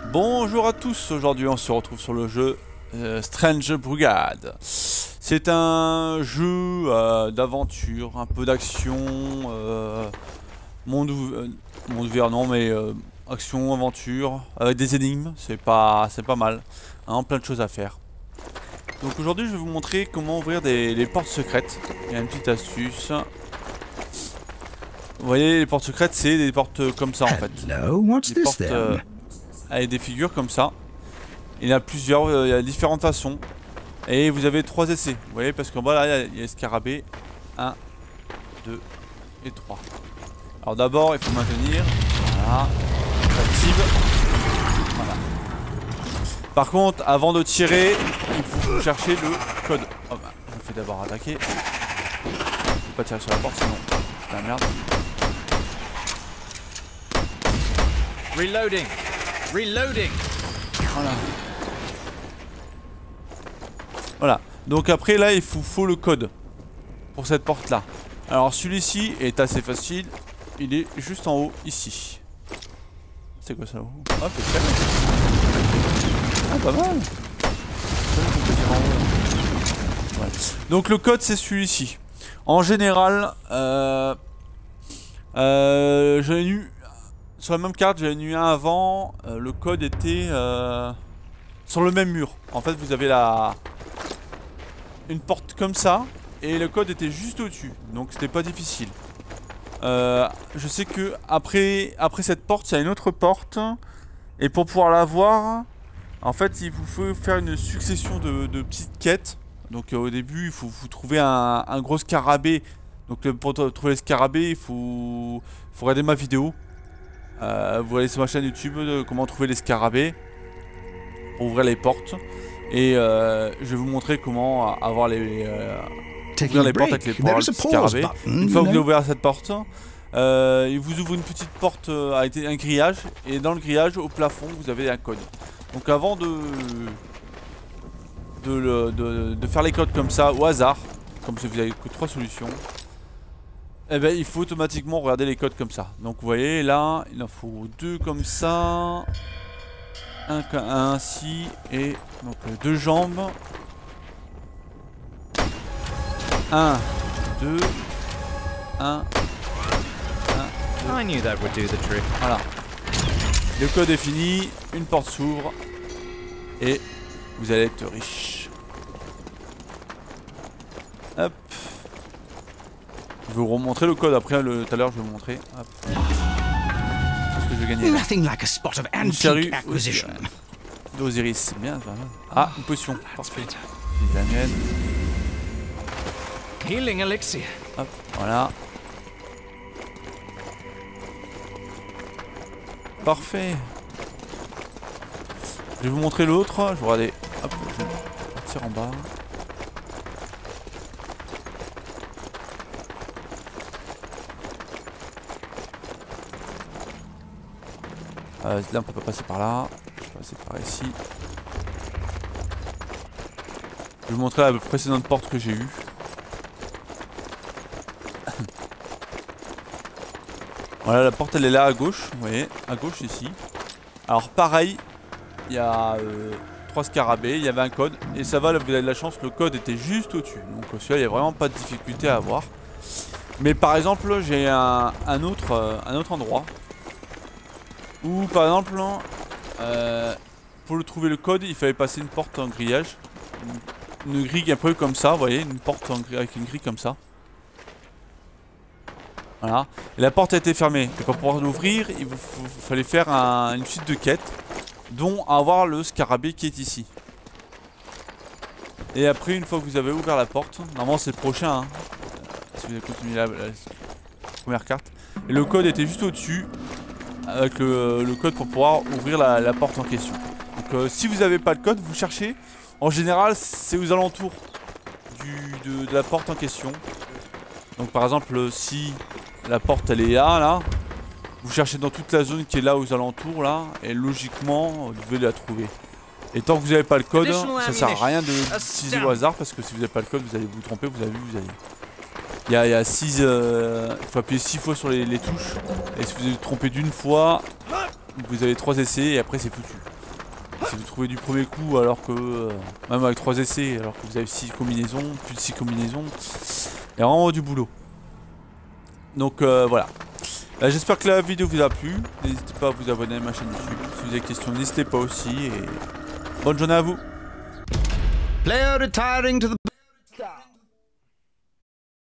Bonjour à tous, aujourd'hui on se retrouve sur le jeu Strange Brigade. C'est un jeu d'aventure, un peu d'action, monde ouvert non mais action, aventure, avec des énigmes, c'est pas mal, hein, plein de choses à faire. Donc aujourd'hui je vais vous montrer comment ouvrir les portes secrètes, il y a une petite astuce. Vous voyez les portes secrètes c'est des portes comme ça en fait. Des portes avec des figures comme ça. Il y en a plusieurs, il y a différentes façons. Et vous avez 3 essais. Vous voyez, parce qu'en bas là, il y a les scarabées. 1, 2 et 3. Alors d'abord, il faut maintenir. Voilà. Active. Voilà. Par contre, avant de tirer, il faut chercher le code. Oh, bah, je me fais d'abord attaquer. Je ne peux pas tirer sur la porte, sinon c'est la merde. Reloading. Reloading. Voilà. Voilà. Donc après là il faut le code pour cette porte là. Alors celui-ci est assez facile. Il est juste en haut ici. C'est quoi ça? Ah c'est très bien. Ah pas mal. Ouais. Donc le code c'est celui-ci. En général j'en ai eu sur la même carte, j'en ai eu un avant. Le code était sur le même mur. En fait vous avez une porte comme ça et le code était juste au-dessus, donc c'était pas difficile. Je sais que après cette porte, il y a une autre porte et pour pouvoir la voir, en fait, il vous faut faire une succession de petites quêtes. Donc au début, il faut vous trouver un gros scarabée. Donc pour trouver le scarabée, il faut regarder ma vidéo. Vous allez sur ma chaîne YouTube de comment trouver les scarabées pour ouvrir les portes. Et je vais vous montrer comment avoir ouvrir les portes avec les scarabées. Une fois que vous avez ouvert cette porte, il vous ouvre une petite porte avec un grillage. Et dans le grillage, au plafond, vous avez un code. Donc avant de faire les codes comme ça, au hasard, comme si vous avez que 3 solutions, eh ben, il faut automatiquement regarder les codes comme ça. Donc vous voyez, là, il en faut 2 comme ça. Un ainsi et donc 2 jambes. 1, 2, 1, 1, 2. I knew that would do the trick. Voilà. Le code est fini, une porte s'ouvre et vous allez être riche. Hop. Je vais vous remontrer le code après, tout à l'heure je vais vous montrer. Hop. Que je vais gagner. Nothing like a spot of antique acquisition. D'Osiris, c'est bien. Ah, une potion, parfait. C'est la mienne. Healing elixir. Hop, voilà. Parfait. Je vais vous montrer l'autre. Je vais regarder. Hop, je vais partir en bas. Là on peut pas passer par là. Je vais passer par ici. Je vais vous montrer la précédente porte que j'ai eue. Voilà, la porte elle est là à gauche. Vous voyez, à gauche ici. Alors pareil, il y a 3 scarabées, il y avait un code. Et ça va, là vous avez de la chance, le code était juste au-dessus. Donc celui-là il n'y a vraiment pas de difficulté à avoir. Mais par exemple j'ai un autre endroit. Ou par exemple, pour le trouver le code, il fallait passer une porte en grillage. Une grille un peu comme ça, vous voyez, une porte avec une grille comme ça. Voilà. Et la porte a été fermée. Et pour pouvoir l'ouvrir, il fallait faire une suite de quêtes, dont avoir le scarabée qui est ici. Et après, une fois que vous avez ouvert la porte, normalement c'est le prochain, hein, si vous avez continué la première carte. Et le code était juste au-dessus. Avec le code pour pouvoir ouvrir la porte en question. Donc si vous n'avez pas le code, vous cherchez. En général, c'est aux alentours de la porte en question. Donc par exemple, si la porte elle est là, vous cherchez dans toute la zone qui est là aux alentours là, et logiquement, vous devez la trouver. Et tant que vous n'avez pas le code, ça sert à rien de l'utiliser au hasard parce que si vous n'avez pas le code, vous allez vous tromper. Vous avez vu, vous allez. Il y a 6. Il faut appuyer 6 fois sur les touches. Et si vous vous trompez d'une fois, vous avez 3 essais et après c'est foutu. Si vous trouvez du premier coup, alors que même avec 3 essais, alors que vous avez 6 combinaisons, plus de 6 combinaisons, il y a vraiment du boulot. Donc voilà. J'espère que la vidéo vous a plu. N'hésitez pas à vous abonner à ma chaîne YouTube. Si vous avez des questions, n'hésitez pas aussi. Et bonne journée à vous. Player retiring to the